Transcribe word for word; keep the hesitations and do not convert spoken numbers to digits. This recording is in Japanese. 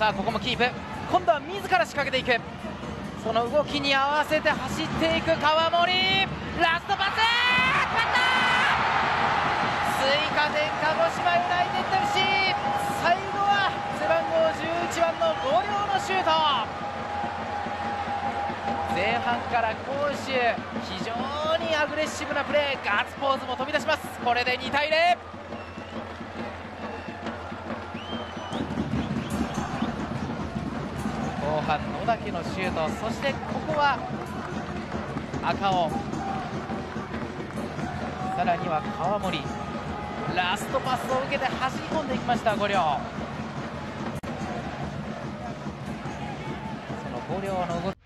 さあここもキープ、今度は自ら仕掛けていく、その動きに合わせて走っていく川森、ラストパス決まった、追加点鹿児島ユナイテッド エフシー、 最後は背番号じゅういちばんの五稜のシュート、前半から攻守非常にアグレッシブなプレー、ガッツポーズも飛び出します。これでにたいゼロ、後半野崎のシュート、そしてここは赤尾、さらには川森、ラストパスを受けて走り込んでいきました五稜、その五稜の動き